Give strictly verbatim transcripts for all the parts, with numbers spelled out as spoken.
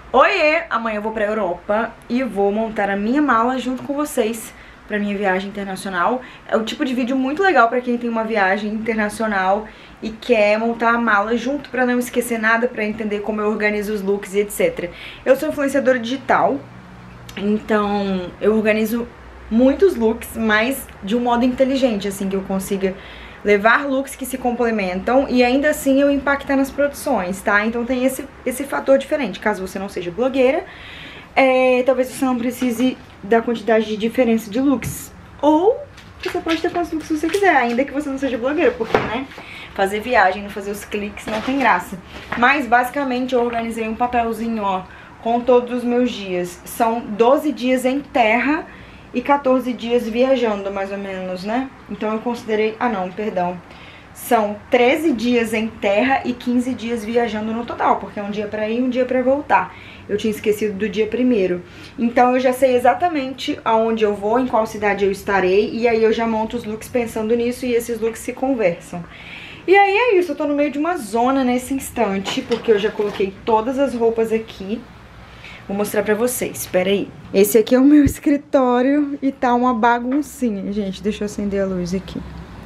Oiê! Amanhã eu vou pra Europa e vou montar a minha mala junto com vocês pra minha viagem internacional. É o tipo de vídeo muito legal pra quem tem uma viagem internacional e quer montar a mala junto pra não esquecer nada, pra entender como eu organizo os looks e etcétera. Eu sou influenciadora digital, então eu organizo muitos looks, mas de um modo inteligente, assim, que eu consiga levar looks que se complementam e ainda assim eu impactar nas produções, tá? Então tem esse, esse fator diferente. Caso você não seja blogueira, é, talvez você não precise da quantidade de diferença de looks. Ou você pode ter quantos looks você quiser, ainda que você não seja blogueira, porque, né, fazer viagem, não fazer os cliques não tem graça. Mas basicamente eu organizei um papelzinho, ó, com todos os meus dias. São doze dias em terra e quatorze dias viajando, mais ou menos, né? Então eu considerei... Ah, não, perdão. São treze dias em terra e quinze dias viajando no total, porque é um dia pra ir e um dia pra voltar. Eu tinha esquecido do dia primeiro. Então eu já sei exatamente aonde eu vou, em qual cidade eu estarei, e aí eu já monto os looks pensando nisso e esses looks se conversam. E aí é isso, eu tô no meio de uma zona nesse instante, porque eu já coloquei todas as roupas aqui. Vou mostrar pra vocês, espera aí. Esse aqui é o meu escritório e tá uma baguncinha. Gente, deixa eu acender a luz aqui.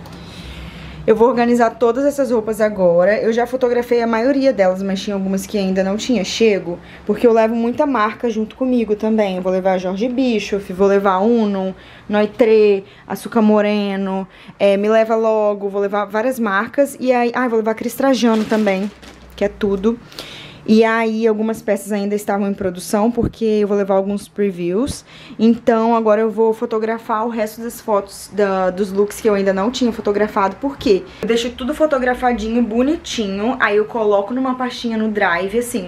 Eu vou organizar todas essas roupas agora. Eu já fotografei a maioria delas, mas tinha algumas que ainda não tinha chego, porque eu levo muita marca junto comigo também. Eu vou levar Jorge Bischoff, vou levar Uno, Noitré, Açúcar Moreno, é, Me Leva Logo, vou levar várias marcas. E aí, ah, vou levar Cris Trajano também, que é tudo. E aí algumas peças ainda estavam em produção, porque eu vou levar alguns previews. Então agora eu vou fotografar o resto das fotos da, dos looks que eu ainda não tinha fotografado. Por quê? Eu deixo tudo fotografadinho, bonitinho. Aí eu coloco numa pastinha no Drive, assim,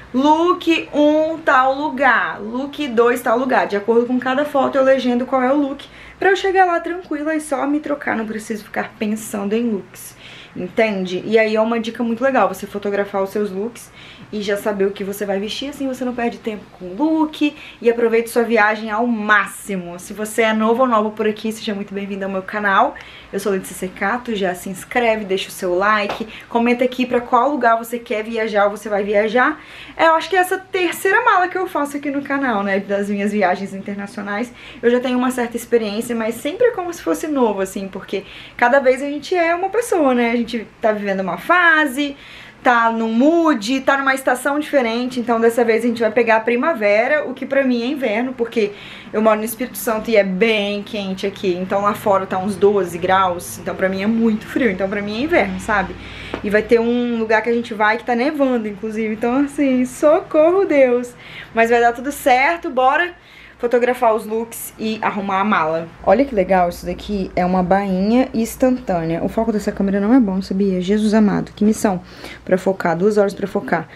look um tal lugar, look dois tal lugar. De acordo com cada foto eu legendo qual é o look, pra eu chegar lá tranquila e só me trocar. Não preciso ficar pensando em looks, entende? E aí é uma dica muito legal, você fotografar os seus looks e já saber o que você vai vestir, assim você não perde tempo com o look e aproveite sua viagem ao máximo. Se você é novo ou nova por aqui, seja muito bem-vindo ao meu canal. Eu sou Letícia Secato, já se inscreve, deixa o seu like, comenta aqui pra qual lugar você quer viajar ou você vai viajar. É, eu acho que é essa terceira mala que eu faço aqui no canal, né, das minhas viagens internacionais. Eu já tenho uma certa experiência, mas sempre é como se fosse novo, assim, porque cada vez a gente é uma pessoa, né, a gente tá vivendo uma fase, tá num mood, tá numa estação diferente. Então dessa vez a gente vai pegar a primavera, o que pra mim é inverno, porque eu moro no Espírito Santo e é bem quente aqui. Então lá fora tá uns doze graus, então pra mim é muito frio, então pra mim é inverno, sabe? E vai ter um lugar que a gente vai que tá nevando, inclusive, então assim, socorro Deus. Mas vai dar tudo certo, bora fotografar os looks e arrumar a mala. Olha que legal, isso daqui é uma bainha instantânea. O foco dessa câmera não é bom, sabia? Jesus amado, que missão pra focar, duas horas pra focar.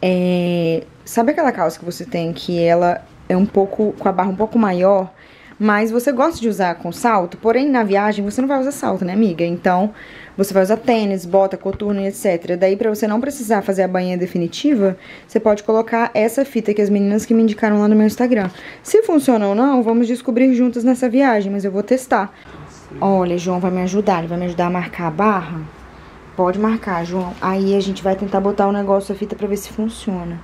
É... Sabe aquela calça que você tem que ela é um pouco, com a barra um pouco maior, mas você gosta de usar com salto, porém na viagem você não vai usar salto, né, amiga? Então você vai usar tênis, bota, coturno e etcétera. Daí pra você não precisar fazer a bainha definitiva, você pode colocar essa fita que as meninas que me indicaram lá no meu Instagram. Se funciona ou não, vamos descobrir juntas nessa viagem, mas eu vou testar. Olha, João vai me ajudar, ele vai me ajudar a marcar a barra. Pode marcar, João. Aí a gente vai tentar botar o negócio, a fita, pra ver se funciona.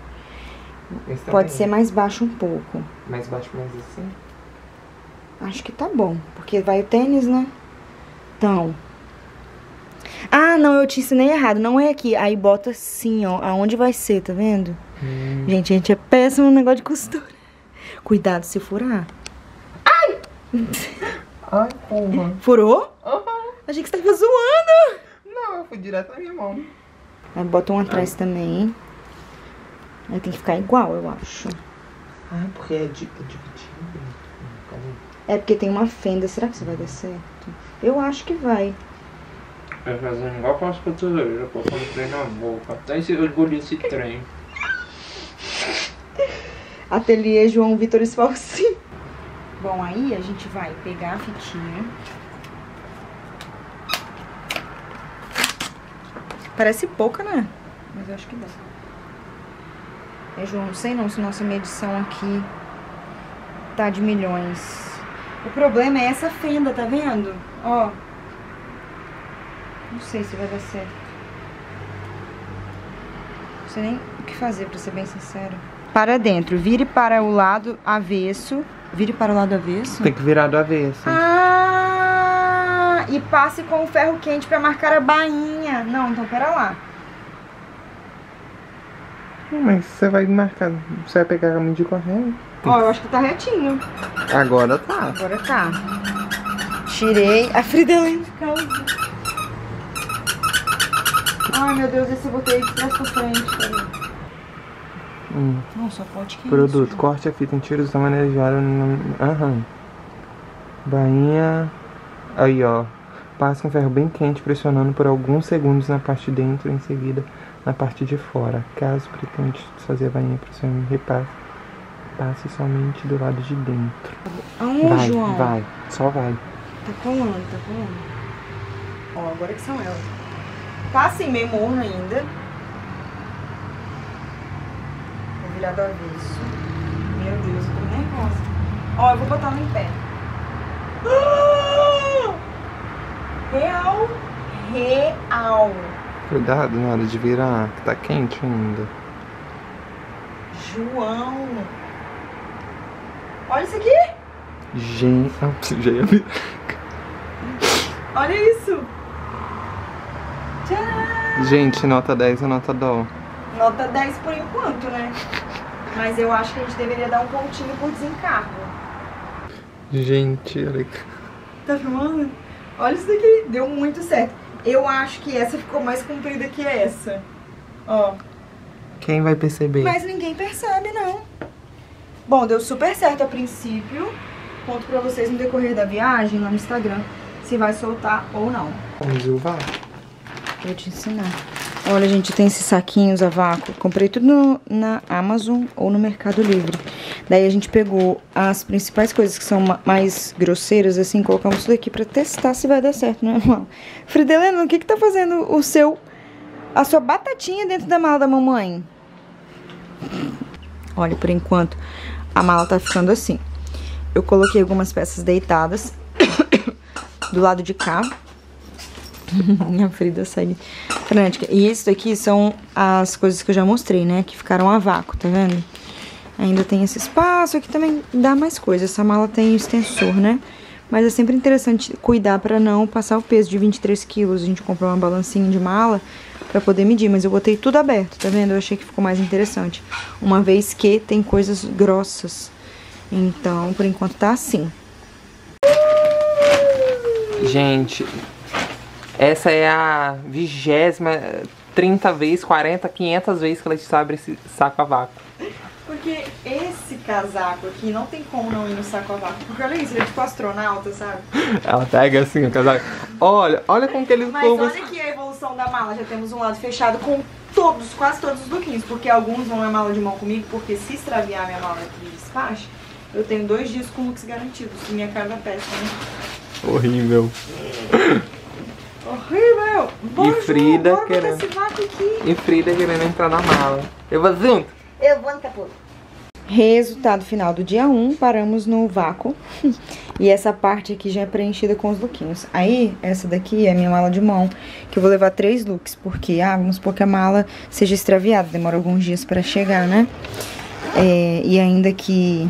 Pode ser mais baixo um pouco. Mais baixo, mais assim? Acho que tá bom, porque vai o tênis, né? Então... Ah, não, eu te ensinei errado, não é aqui. Aí bota assim, ó, aonde vai ser, tá vendo? Hum. Gente, a gente é péssimo no negócio de costura. Cuidado se furar. Ai! Ai, porra. Furou? Uhum. Achei que você tava zoando. Não, eu fui direto na minha mão. Aí bota um atrás ah. também. Aí tem que ficar igual, eu acho. Ah, porque é dividido. É porque tem uma fenda. Será que isso vai dar certo? Eu acho que vai. Vai fazendo igual com as costureiras, pô, quando trem na boca. Até esse, eu engoli esse trem. Ateliê João Vitor Esfalci. Bom, aí a gente vai pegar a fitinha. Parece pouca, né? Mas eu acho que dá. É, João, não sei não se nossa medição aqui tá de milhões. O problema é essa fenda, tá vendo? Ó. Não sei se vai dar certo. Não sei nem o que fazer, pra ser bem sincero. para dentro. Vire para o lado avesso. Vire para o lado avesso? Tem que virar do avesso. Ah! E passe com o ferro quente para marcar a bainha. Não, então pera lá. Mas você vai marcar, você vai pegar a caminho de corrente. Ó, eu acho que tá retinho. Agora tá. Agora tá. Tirei a Fridelene de casa. Ai, meu Deus, esse eu botei de trás pra frente. Hum. Não, só pode que Produto, isso. corte a fita em tiros da maneira de ar. Aham. Bainha. Aí, ó. Passe com ferro bem quente, pressionando por alguns segundos na parte de dentro, em seguida na parte de fora. Caso pretenda fazer a bainha para o seu repasse, passe somente do lado de dentro. Aonde, vai, João? vai, só vai. Tá colando, tá colando. Ó, agora que são elas. Tá assim, meio morno ainda. Vou virar do avesso. Meu Deus, eu tô nervosa. Ó, eu vou botar no em pé. Ah! Real. Real. Cuidado na hora de virar, que tá quente ainda. João. Olha isso aqui. Gente, ah, já ia virar. Olha isso. Tcharam. Gente, nota dez ou nota dó? Nota dez por enquanto, né? Mas eu acho que a gente deveria dar um pontinho por desencargo. Gente, olha que... Tá filmando? Olha isso daqui. Deu muito certo. Eu acho que essa ficou mais comprida que essa. Ó. Quem vai perceber? Mas ninguém percebe, não. Bom, deu super certo a princípio. Conto pra vocês no decorrer da viagem, lá no Instagram, se vai soltar ou não. Vamos vai. Vou te ensinar. Olha, gente, tem esses saquinhos a vácuo. Comprei tudo no, na Amazon ou no Mercado Livre. Daí a gente pegou as principais coisas que são ma mais grosseiras, assim, colocamos tudo aqui pra testar se vai dar certo, né, irmão? Fridelene, o que que tá fazendo o seu... a sua batatinha dentro da mala da mamãe? Olha, por enquanto, a mala tá ficando assim. Eu coloquei algumas peças deitadas do lado de cá. Minha Frida segue frenética. E esse daqui são as coisas que eu já mostrei, né? Que ficaram a vácuo, tá vendo? Ainda tem esse espaço. Aqui também dá mais coisa. Essa mala tem extensor, né? Mas é sempre interessante cuidar pra não passar o peso de vinte e três quilos. A gente comprou uma balancinha de mala pra poder medir. Mas eu botei tudo aberto, tá vendo? Eu achei que ficou mais interessante. Uma vez que tem coisas grossas. Então, por enquanto tá assim. Gente... Essa é a vigésima, trinta vezes, quarenta, quinhentas vezes que ela abre esse saco a vácuo. Porque esse casaco aqui não tem como não ir no saco a vácuo. Porque olha isso, ele é tipo astronauta, sabe? Ela pega assim o casaco. Olha, olha como que eles... Mas olha aqui a evolução da mala. Já temos um lado fechado com todos, quase todos os lookinhos. Porque alguns vão na mala de mão comigo. Porque se extraviar minha mala aqui de despacho, eu tenho dois dias com looks garantidos. E minha cara da péssima, né? Horrível. Horrível! Bom, E Frida João, bora querendo... botar esse vácuo aqui. E Frida querendo entrar na mala. Eu vou junto. Eu vou no capô. Resultado final do dia um, paramos no vácuo. E essa parte aqui já é preenchida com os lookinhos. Aí, essa daqui é a minha mala de mão, que eu vou levar três looks. Porque, ah, vamos supor que a mala seja extraviada. Demora alguns dias pra chegar, né? É, e ainda que...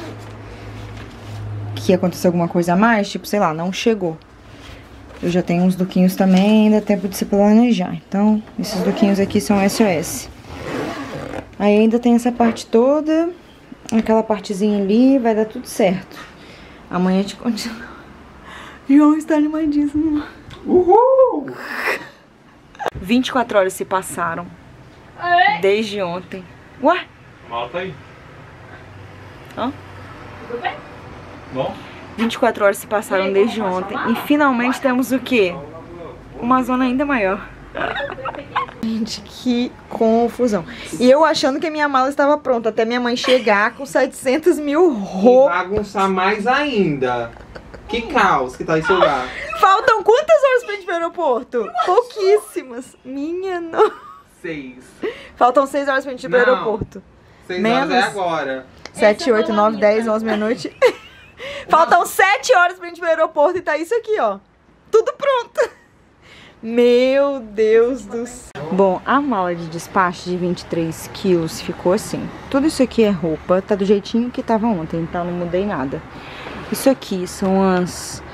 Que aconteça alguma coisa a mais, tipo, sei lá, não chegou. Eu já tenho uns lookinhos também, ainda tempo de se planejar. Então, esses lookinhos aqui são S O S. Aí ainda tem essa parte toda, aquela partezinha ali, vai dar tudo certo. Amanhã a gente continua. João está animadíssimo. Uhul! vinte e quatro horas se passaram. Desde ontem. Ué? Mala tá aí. Hã? Tudo bem? Bom? vinte e quatro horas se passaram desde ontem. E finalmente temos o quê? Uma zona ainda maior. Gente, que confusão. E eu achando que a minha mala estava pronta, até minha mãe chegar com setecentos mil roupas. E bagunçar mais ainda. Que caos que tá esse lugar. Faltam quantas horas pra gente ir pro aeroporto? Pouquíssimas. Minha nossa. Seis. Faltam seis horas pra gente ir pro Não. aeroporto. Seis Menos. horas é agora. Sete, oito, nove, dez, onze, meia-noite. Faltam sete horas pra gente ir pro aeroporto e tá isso aqui, ó. Tudo pronto. Meu Deus do céu. Bom, a mala de despacho de vinte e três quilos ficou assim. Tudo isso aqui é roupa, tá do jeitinho que tava ontem, então não mudei nada. Isso aqui são as...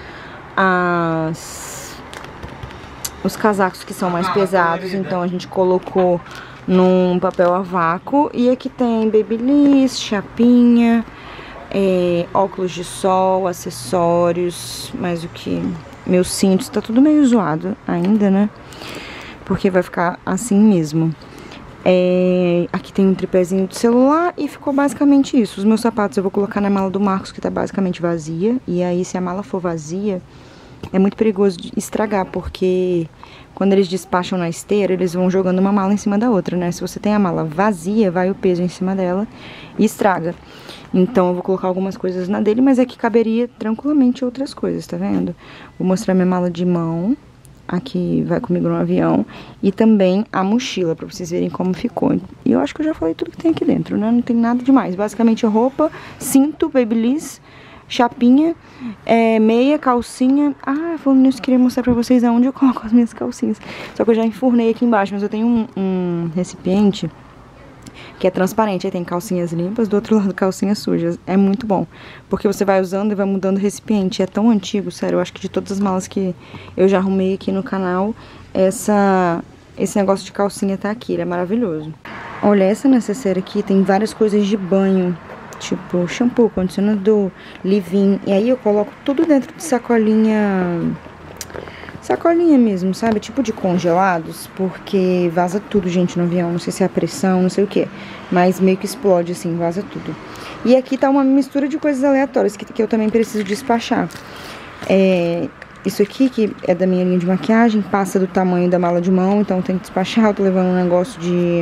as os casacos que são mais pesados, então a gente colocou num papel a vácuo. E aqui tem babyliss, chapinha, é, óculos de sol, acessórios, mais o que... Meus cintos, tá tudo meio zoado ainda, né? Porque vai ficar assim mesmo. É, aqui tem um tripézinho de celular e ficou basicamente isso. Os meus sapatos eu vou colocar na mala do Marcos, que tá basicamente vazia. E aí, se a mala for vazia, é muito perigoso de estragar, porque quando eles despacham na esteira, eles vão jogando uma mala em cima da outra, né? Se você tem a mala vazia, vai o peso em cima dela e estraga. Então eu vou colocar algumas coisas na dele, mas aqui caberia tranquilamente outras coisas, tá vendo? Vou mostrar minha mala de mão, aqui vai comigo no avião, e também a mochila, pra vocês verem como ficou. E eu acho que eu já falei tudo que tem aqui dentro, né? Não tem nada demais. Basicamente roupa, cinto, babyliss, chapinha, é, meia, calcinha. Ah, falando nisso, queria mostrar pra vocês aonde eu coloco as minhas calcinhas. Só que eu já enfurnei aqui embaixo, mas eu tenho um, um recipiente que é transparente, aí tem calcinhas limpas, do outro lado calcinhas sujas. É muito bom, porque você vai usando e vai mudando o recipiente. É tão antigo, sério, eu acho que de todas as malas que eu já arrumei aqui no canal, essa, esse negócio de calcinha tá aqui, ele é maravilhoso. Olha, essa necessaire aqui tem várias coisas de banho, tipo shampoo, condicionador, leave-in, e aí eu coloco tudo dentro de sacolinha... Sacolinha mesmo, sabe? Tipo de congelados, porque vaza tudo, gente, no avião. Não sei se é a pressão, não sei o que, mas meio que explode, assim, vaza tudo. E aqui tá uma mistura de coisas aleatórias que, que eu também preciso despachar. É, isso aqui, que é da minha linha de maquiagem, passa do tamanho da mala de mão, então tem que despachar. Eu tô levando um negócio de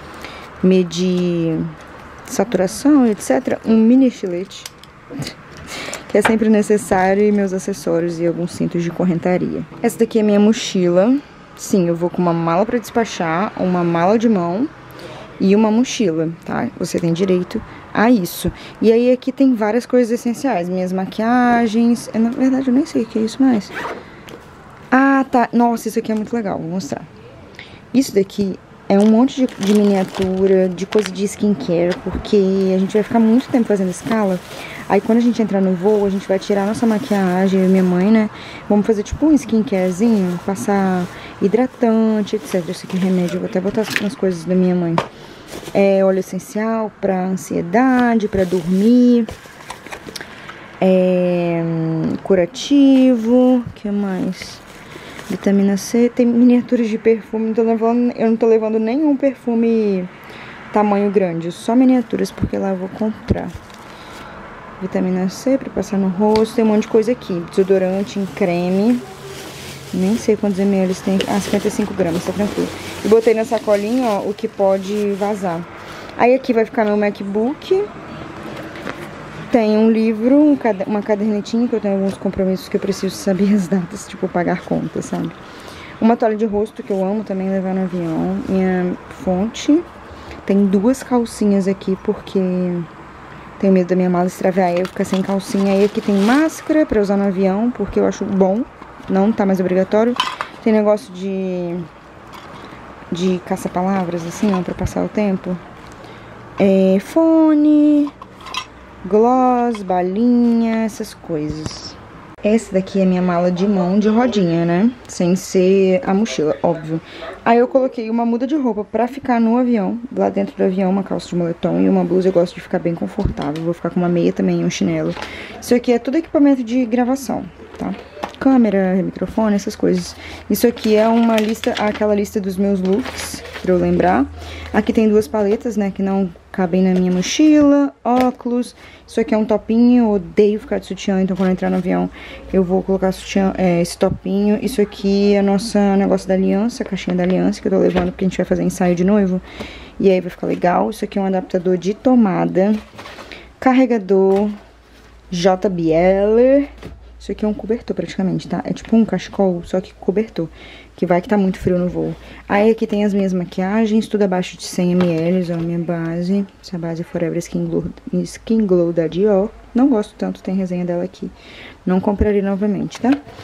medir saturação, etcétera. Um mini estilete, que é sempre necessário, e meus acessórios e alguns cintos de correntaria. Essa daqui é minha mochila. Sim, eu vou com uma mala pra despachar, uma mala de mão e uma mochila, tá? Você tem direito a isso. E aí aqui tem várias coisas essenciais, minhas maquiagens. Eu, na verdade, eu nem sei o que é isso mais. Ah, tá. Nossa, isso aqui é muito legal, vou mostrar. Isso daqui é um monte de, de miniatura, de coisa de skincare, porque a gente vai ficar muito tempo fazendo escala. Aí quando a gente entrar no voo, a gente vai tirar nossa maquiagem, eu e minha mãe, né? Vamos fazer tipo um skincarezinho, passar hidratante, etcétera. Esse aqui é remédio, eu vou até botar umas coisas da minha mãe. É óleo essencial pra ansiedade, pra dormir. É, curativo, o que mais? Vitamina C, tem miniaturas de perfume, não tô levando, eu não tô levando nenhum perfume tamanho grande, só miniaturas, porque lá eu vou comprar. Vitamina C pra passar no rosto, tem um monte de coisa aqui, desodorante em creme, nem sei quantos ml tem, ah, cinquenta e cinco gramas, tá tranquilo. E botei na sacolinha, ó, o que pode vazar. Aí aqui vai ficar meu MacBook. Tem um livro, um cade uma cadernetinha, que eu tenho alguns compromissos que eu preciso saber as datas, tipo pagar contas, sabe? Uma toalha de rosto, que eu amo também levar no avião. Minha fonte. Tem duas calcinhas aqui, porque tenho medo da minha mala extraviar e eu ficar sem calcinha. Aí aqui tem máscara pra usar no avião, porque eu acho bom, não tá mais obrigatório. Tem negócio de, de caça-palavras, assim, ó, pra passar o tempo. É, fone... gloss, balinha, essas coisas. Essa daqui é minha mala de mão de rodinha, né? Sem ser a mochila, óbvio. Aí eu coloquei uma muda de roupa pra ficar no avião. Lá dentro do avião, uma calça de moletom e uma blusa. Eu gosto de ficar bem confortável. Vou ficar com uma meia também e um chinelo. Isso aqui é tudo equipamento de gravação, tá? Câmera, microfone, essas coisas. Isso aqui é uma lista, aquela lista dos meus looks, pra eu lembrar. Aqui tem duas paletas, né, que não cabem na minha mochila, óculos. Isso aqui é um topinho, eu odeio ficar de sutiã, então quando eu entrar no avião eu vou colocar sutiã, é, esse topinho. Isso aqui é nosso negócio da aliança, a caixinha da aliança que eu tô levando porque a gente vai fazer ensaio de noivo. E aí vai ficar legal. Isso aqui é um adaptador de tomada, carregador J B L. Isso aqui é um cobertor praticamente, tá? É tipo um cachecol, só que cobertor, que vai que tá muito frio no voo. Aí aqui tem as minhas maquiagens, tudo abaixo de cem mililitros, ó, a minha base. Essa base é Forever Skin Glow, Skin Glow da Dior. Não gosto tanto, tem resenha dela aqui. Não compraria novamente, tá?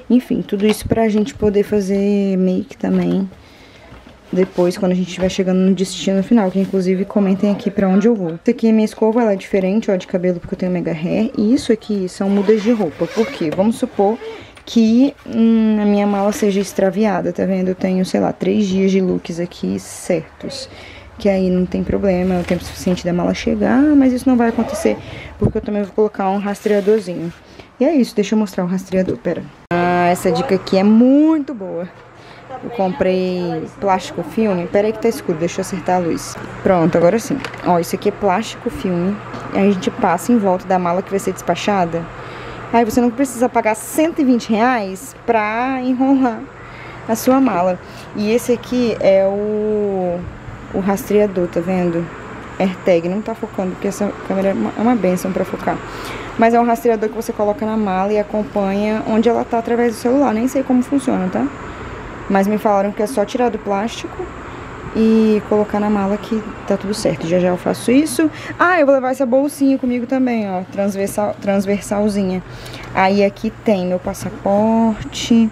Enfim, tudo isso pra gente poder fazer make também depois, quando a gente estiver chegando no destino final, que inclusive comentem aqui pra onde eu vou. Isso aqui é minha escova, ela é diferente, ó, de cabelo, porque eu tenho mega hair. E isso aqui são mudas de roupa, porque vamos supor que hum, a minha mala seja extraviada, tá vendo? Eu tenho, sei lá, três dias de looks aqui certos, que aí não tem problema, é o tempo suficiente da mala chegar, mas isso não vai acontecer, porque eu também vou colocar um rastreadorzinho. E é isso, deixa eu mostrar o rastreador, pera. Ah, essa dica aqui é muito boa. Eu comprei plástico filme. Pera aí que tá escuro, deixa eu acertar a luz. Pronto, agora sim. Ó, isso aqui é plástico filme. Aí a gente passa em volta da mala que vai ser despachada. Aí você não precisa pagar cento e vinte reais pra enrolar a sua mala. E esse aqui é o, o rastreador, tá vendo? AirTag, não tá focando porque essa câmera é uma benção pra focar. Mas é um rastreador que você coloca na mala e acompanha onde ela tá através do celular. Nem sei como funciona, tá? Mas me falaram que é só tirar do plástico e colocar na mala que tá tudo certo. Já já eu faço isso. Ah, eu vou levar essa bolsinha comigo também, ó. Transversal, transversalzinha. Aí aqui tem meu passaporte.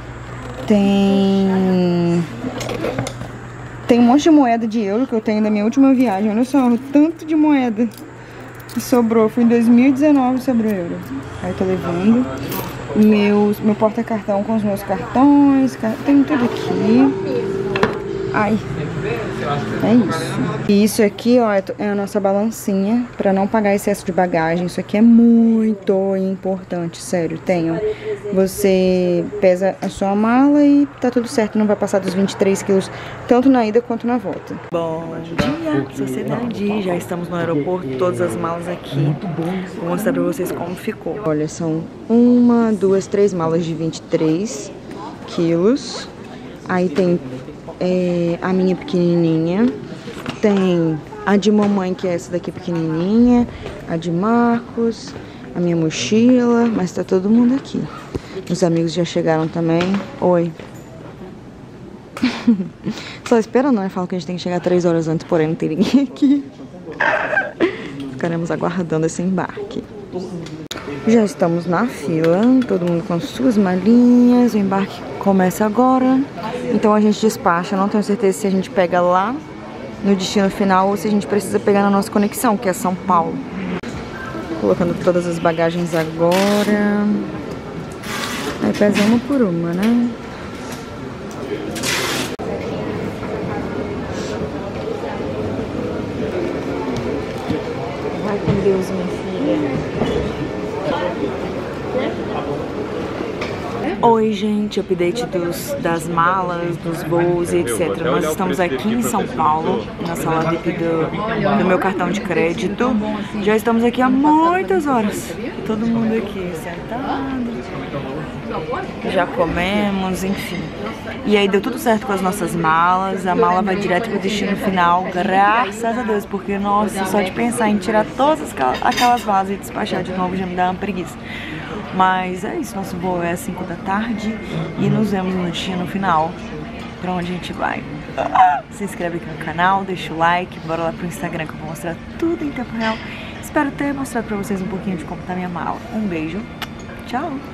Tem... Tem um monte de moeda de euro que eu tenho da minha última viagem. Olha só, o tanto de moeda que sobrou. Foi em dois mil e dezenove sobre o euro. Aí eu tô levando. Meus, meu porta-cartão com os meus cartões, tem tudo aqui. Ai, é isso. E isso aqui, ó, é a nossa balancinha pra não pagar excesso de bagagem. Isso aqui é muito importante, sério, tenham. Você pesa a sua mala e tá tudo certo, não vai passar dos vinte e três quilos, tanto na ida quanto na volta. Bom dia, sociedade. Já estamos no aeroporto, todas as malas aqui. Vou mostrar pra vocês como ficou. Olha, são uma, duas, três malas de vinte e três quilos. Aí tem é, a minha pequenininha. Tem a de mamãe, que é essa daqui pequenininha. A de Marcos. A minha mochila. Mas tá todo mundo aqui. Os amigos já chegaram também. Oi. Só esperando, né? Falam que a gente tem que chegar três horas antes, porém não tem ninguém aqui. Ficaremos aguardando esse embarque. Já estamos na fila, todo mundo com suas malinhas. O embarque começa agora. Então a gente despacha. Não tenho certeza se a gente pega lá no destino final ou se a gente precisa pegar na nossa conexão, que é São Paulo. Colocando todas as bagagens agora. Aí pesa uma por uma, né? Vai com Deus, minha filha. Oi, gente, update dos, das malas, dos voos e etcétera. Nós estamos aqui em São Paulo, na sala V I P do, do meu cartão de crédito. Já estamos aqui há muitas horas. Todo mundo aqui sentado. Já comemos, enfim. E aí deu tudo certo com as nossas malas. A mala vai direto pro destino final, graças a Deus. Porque, nossa, só de pensar em tirar todas aquelas malas e despachar de novo já me dá uma preguiça. Mas é isso, nosso voo é às cinco da tarde e nos vemos no destino final, pra onde a gente vai. Se inscreve aqui no canal, deixa o like, bora lá pro Instagram que eu vou mostrar tudo em tempo real. Espero ter mostrado pra vocês um pouquinho de como tá minha mala. Um beijo, tchau!